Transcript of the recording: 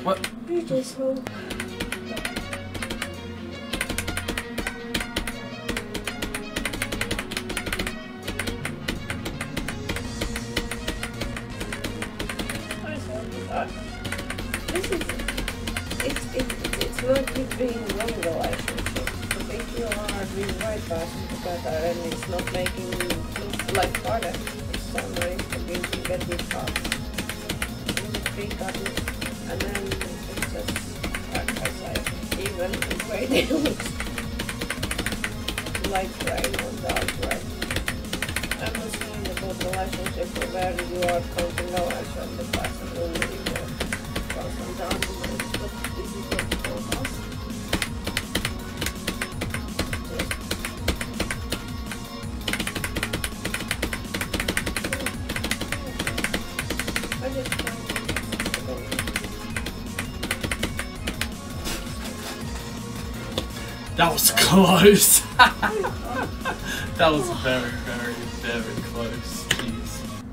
What? You just hope. This is it's not good being long relationship. But if you are with the right person together and it's not making you like harder, it's so nice to be to get these thoughts. Big cuddles, and then it's just like I say, even the way they look like rain on the outside. I'm not saying about relationship where you are counting hours and the person only for some arguments, but this is what it calls us. I just That was close. That was very, very, very close. Jeez.